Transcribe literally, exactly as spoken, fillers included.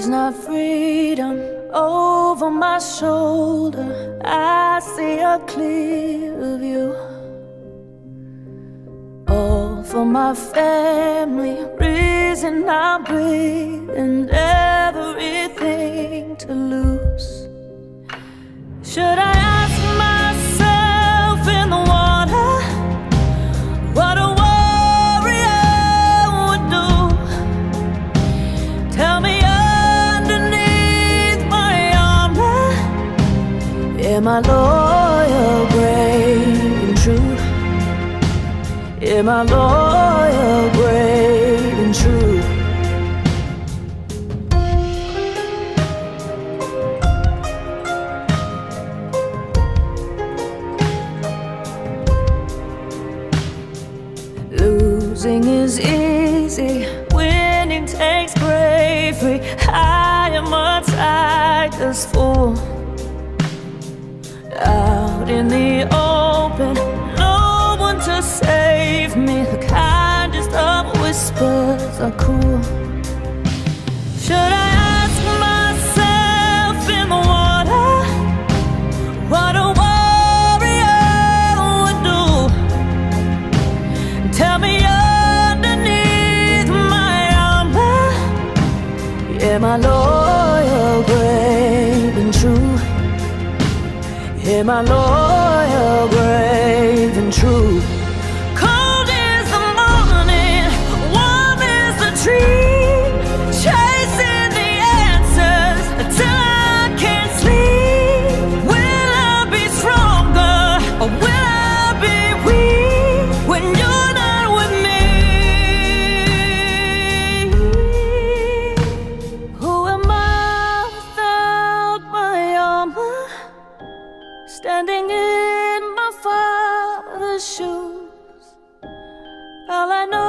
There's not freedom over my shoulder. I see a clear view. All for my family, reason I'm breathing, everything to lose. Should I ask myself in the water what a warrior would do? Tell me underneath my armor, am I loyal, brave and true? Am I loyal, brave and true? Losing is easy, winning takes bravery. I am a tiger's fool. Out in the open, no one to save me. The kindest of whispers are cool. Should I ask myself in the water what a warrior would do? Tell me underneath my armor, am I loyal, brave and true? Am I loyal, brave and true? Cold is the morning, warm is the dream, chasing the answers till I can't sleep. Will I be stronger or will I be weak when you're not with me? Who am I without my armor? Standing in my father's shoes, all I know